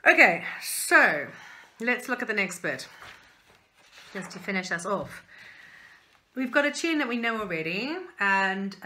Okay, so let's look at the next bit, just to finish us off. We've got a tune that we know already, and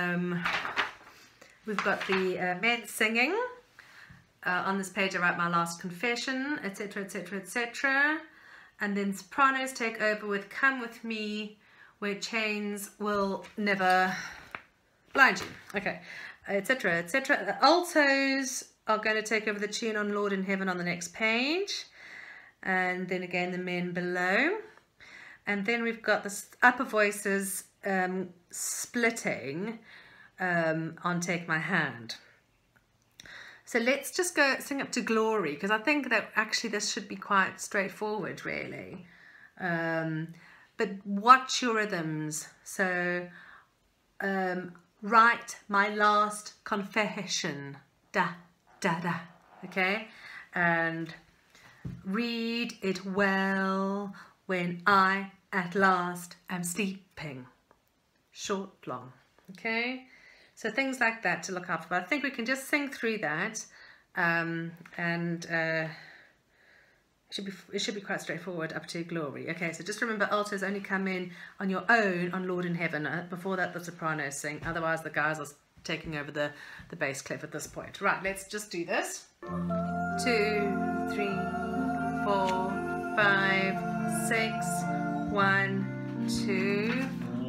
we've got the men singing. On this page I write my last confession, etc, etc, etc. And then sopranos take over with Come With Me, where chains will never blind you. Okay, etc, etc. Altos are going to take over the tune on Lord in Heaven on the next page. And then again the men below. And then we've got the upper voices splitting on Take My Hand. So let's just go sing up to Glory, because I think that actually this should be quite straightforward, really. But watch your rhythms. So write my last confession, da, da, da, okay? And read it well when I at last am sleeping. Short, long, okay? So things like that to look after. But I think we can just sing through that, and it should be quite straightforward up to Glory. Okay, so just remember altos only come in on your own on Lord in Heaven. Before that, the sopranos sing. Otherwise, the guys are taking over the bass clef at this point. Right, let's just do this. 2, 3, 4, 5, 6, 1, 2.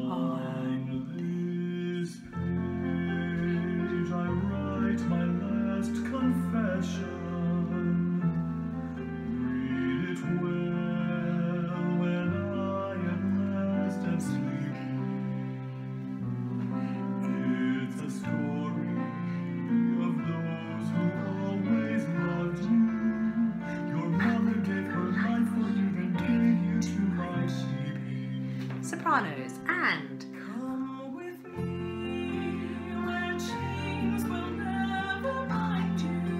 Sopranos and Come with me where chains will never bind you.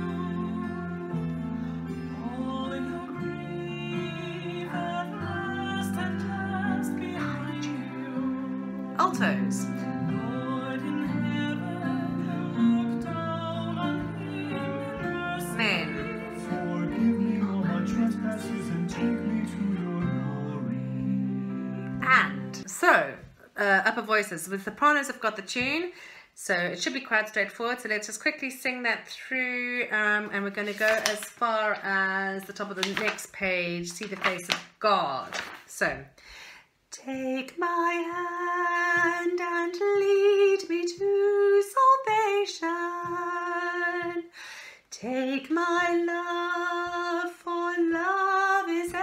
All your grief at last behind you. altos. Lord in heaven, look down on him in mercy. Men. Forgive me all my trespasses and take me to your glory. And so, upper voices. With sopranos, I've got the tune, so it should be quite straightforward. So let's just quickly sing that through, and we're going to go as far as the top of the next page, See the Face of God. So, take my hand and lead me to salvation. Take my love, for love is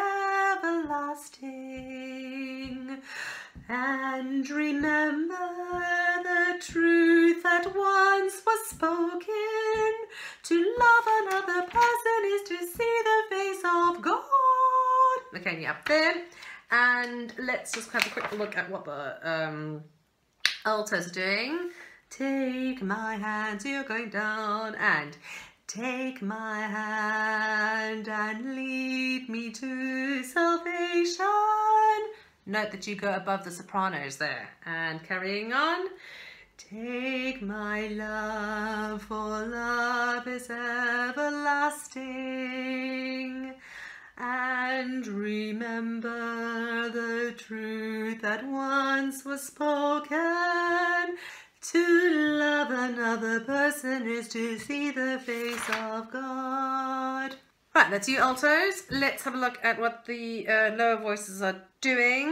everlasting. And remember the truth that once was spoken. To love another person is to see the face of God. Okay, yeah, there. And let's just have a quick look at what the altos are doing. Take my hand, so you're going down, and take my hand and lead me to salvation. Note that you go above the sopranos there. And carrying on. Take my love, for love is everlasting. And remember the truth that once was spoken. To love another person is to see the face of God. Right, that's you altos. Let's have a look at what the lower voices are doing.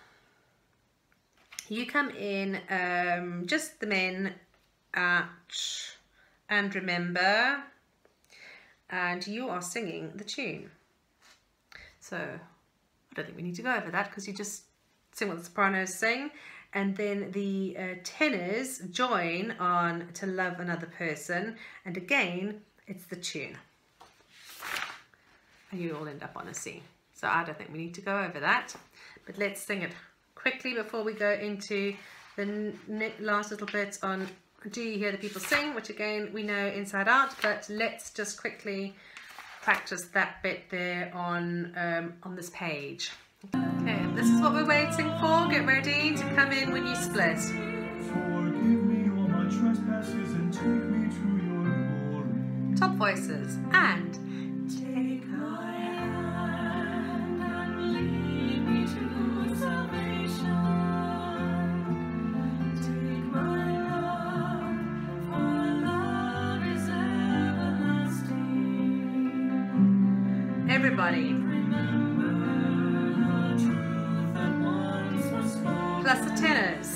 You come in, just the men at and remember, and you are singing the tune. So I don't think we need to go over that because you just sing what the sopranos sing, and then the tenors join on To Love Another Person, and again it's the tune. And you all end up on a C. So I don't think we need to go over that, but let's sing it quickly before we go into the last little bit on Do You Hear the People Sing, which again we know inside out, but let's just quickly practice that bit there on this page. Okay, this is what we're waiting for. Get ready to come in when you split. Forgive me all my trespasses and take me to your glory. Top voices and Take everybody. Plus the tenors.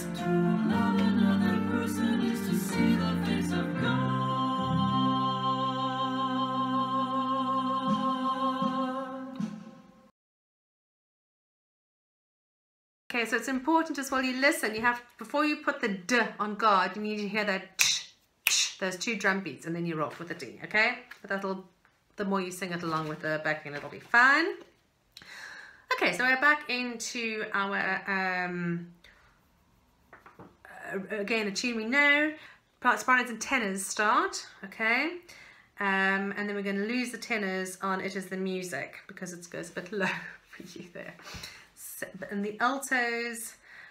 Okay, so it's important as well, you listen, you have, before you put the D on God, you need to hear that tsh, tsh, those 2 drum beats, and then you're off with the D, okay? But that'll, the more you sing it along with the backing, it'll be fine. Okay, so we're back into our, again, a tune we know. Sopranos and tenors start, okay? And then we're going to lose the tenors on It Is the Music, because it goes a bit low for you there. And the altos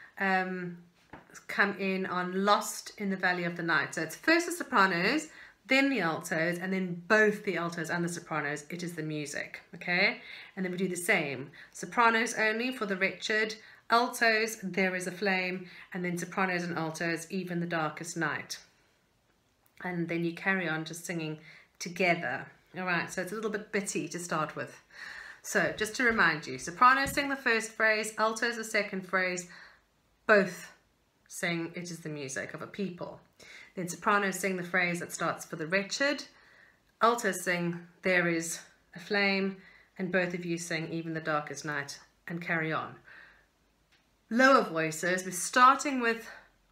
come in on Lost in the Valley of the Night. So it's first the sopranos, then the altos, and then both the altos and the sopranos, It Is the Music, okay? And then we do the same. Sopranos only for the Wretched, altos, There Is a Flame, and then sopranos and altos, Even the Darkest Night. And then you carry on just singing together. All right, so it's a little bit bitty to start with. So just to remind you, sopranos sing the first phrase, altos the second phrase, both sing It Is the Music of a People. Then sopranos sing the phrase that starts for the Wretched, altos sing There Is a Flame, and both of you sing Even the Darkest Night, and carry on. Lower voices, we're starting with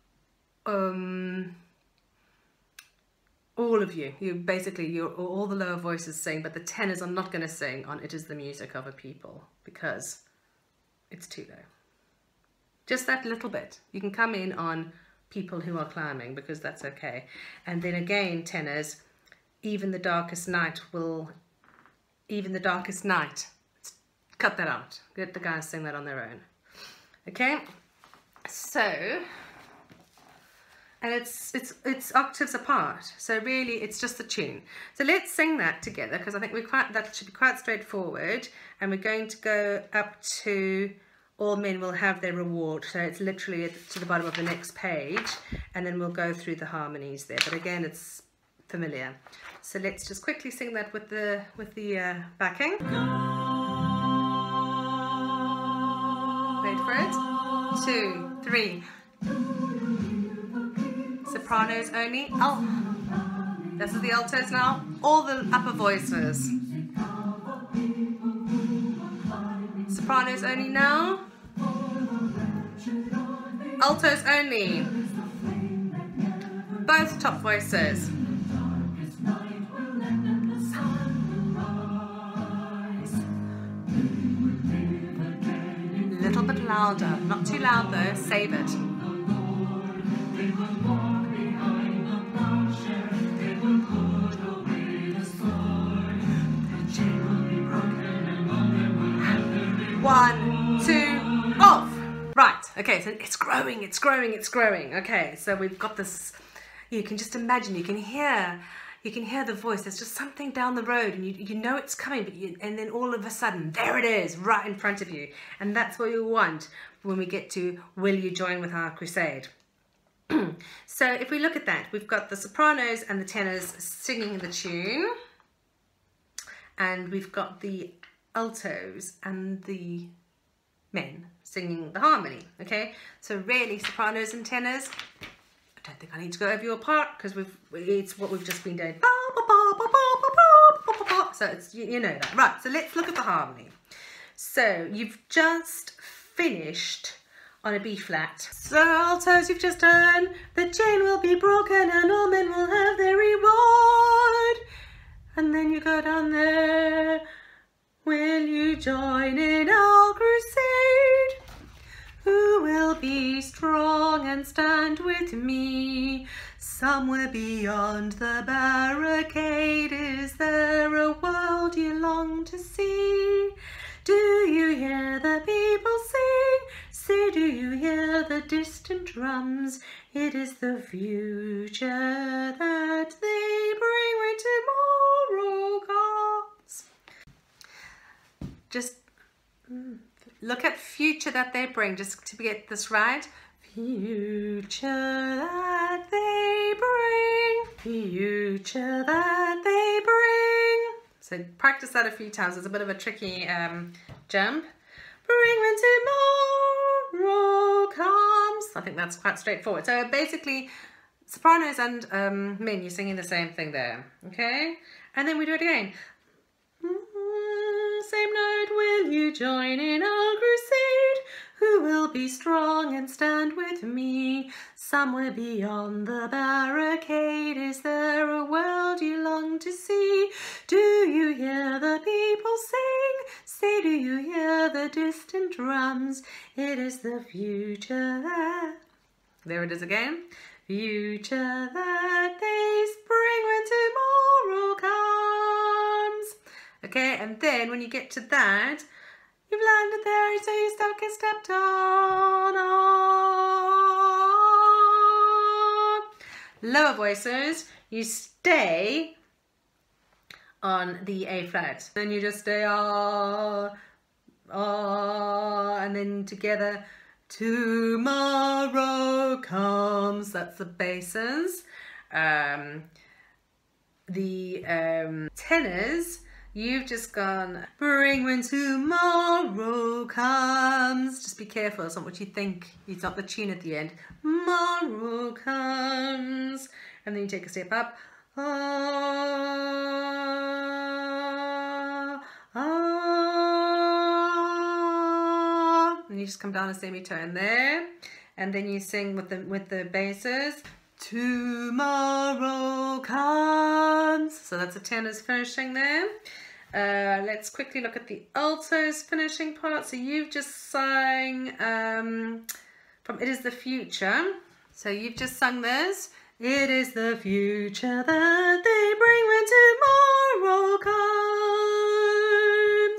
all of you, all the lower voices sing, but the tenors are not going to sing on It Is the Music of a People because it's too low. Just that little bit. You can come in on People Who Are Climbing because that's okay. And then again, tenors, Even the Darkest Night. Cut that out. Let the guys sing that on their own. Okay? So, and it's octaves apart, so really it's just the tune. So let's sing that together because I think that should be quite straightforward, and we're going to go up to All Men Will Have Their Reward, so it's literally to the bottom of the next page, and then we'll go through the harmonies there, but again it's familiar. So let's just quickly sing that with the backing. Wait for it. 2, 3. Sopranos only. Oh, this is the altos now. All the upper voices. Sopranos only now. Altos only. Both top voices. A little bit louder. Not too loud though. Save it. One, two, off. Right, okay, so it's growing, it's growing, it's growing. Okay, so we've got this, you can just imagine, you can hear the voice. There's just something down the road and you know it's coming, but and then all of a sudden, there it is, right in front of you. And that's what we want when we get to Will You Join With Our Crusade? So if we look at that, we've got the sopranos and the tenors singing the tune, and we've got the altos and the men singing the harmony, okay? So really, sopranos and tenors, I don't think I need to go over your part because it's what we've just been doing. So it's, you know that. Right, so let's look at the harmony. So you've just finished on a B flat. So altos, you've just done, the chain will be broken and all men will have their reward. And then you go down there, will you join in our crusade? Who will be strong and stand with me? Somewhere beyond the barricade, is there a world you long to see? Do you hear the people sing? Say, do you hear the distant drums? It is the future that they bring when tomorrow comes. Just look at future that they bring, just to get this right. Future that they bring, future that they bring. So So practice that a few times. It's a bit of a tricky jump. Bring when tomorrow comes. I think that's quite straightforward. So basically, sopranos and men, you're singing the same thing there. Okay? And then we do it again. Same note, will you join in our crusade? Who will be strong and stand with me? Somewhere beyond the barricade, is there a world you long to see? Do you hear the people sing? Say, do you hear the distant drums? It is the future that... There it is again. Future that they spring when tomorrow comes. Okay, and then when you get to that, you've landed there, so you get stepped on. Lower voices, you stay on the A flat. Then you just stay and then together, tomorrow comes. That's the basses. The tenors, you've just gone, bring when tomorrow comes. Just be careful, it's not what you think. It's not the tune at the end. Tomorrow comes. And then you take a step up. And you just come down a semitone there. And then you sing with the basses. Tomorrow comes. So that's the tenors finishing there. Let's quickly look at the altos finishing part. So you've just sang from It Is the Future. So you've just sung this. It is the future that they bring when tomorrow comes.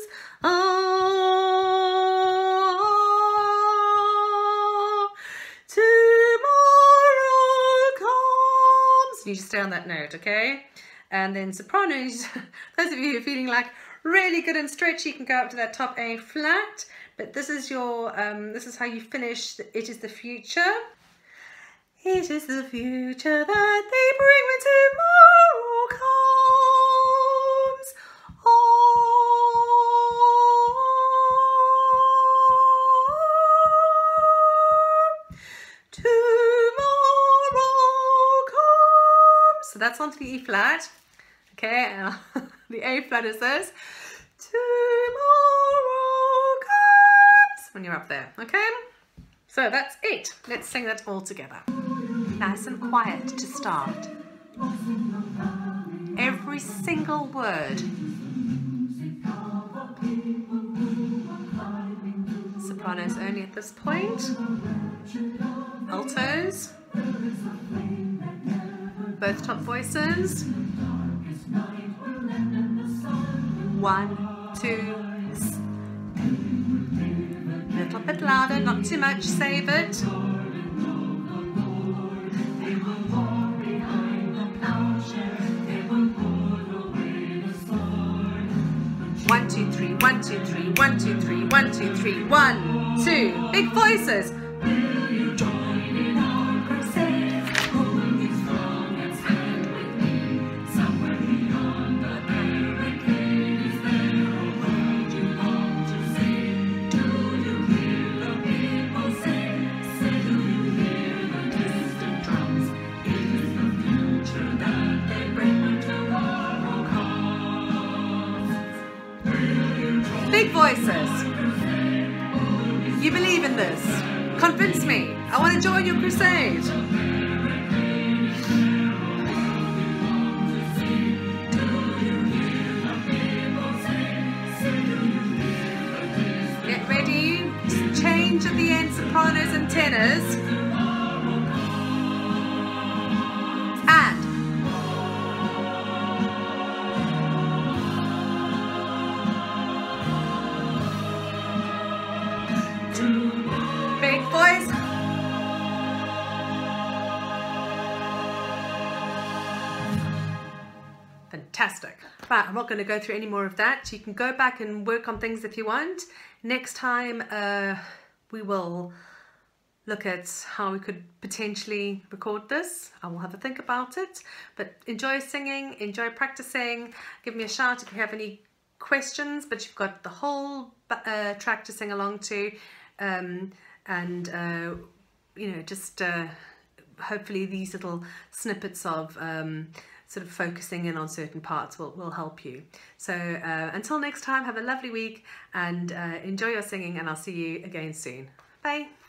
Tomorrow comes. You just stay on that note, okay? And then sopranos, those of you who are feeling like really good and stretchy, you can go up to that top A flat. But this is your, this is how you finish the It Is the Future. It is the future that they bring when tomorrow comes. Tomorrow comes. So that's onto the E flat. Okay, and the A flat is this. Tomorrow comes. When you're up there, okay? So that's it. Let's sing that all together. Nice and quiet to start. Every single word. Sopranos only at this point. Altos. Both top voices. 1, 2. A little bit louder, not too much. Save it. 1, 2, 3, 1, 2, 3, 1, 2, 3, 1, 2, 3, 1, 2. Big voices. Big voices. You believe in this. Convince me. I want to join your crusade. Get ready. Change at the end, sopranos and tenors. Big voice. Fantastic. But I'm not going to go through any more of that. You can go back and work on things if you want. Next time we will look at how we could potentially record this. I will have a think about it, but enjoy singing, enjoy practicing. Give me a shout if you have any questions, but you've got the whole track to sing along to, you know, just hopefully these little snippets of sort of focusing in on certain parts will help you. So until next time, have a lovely week and enjoy your singing, and I'll see you again soon. Bye.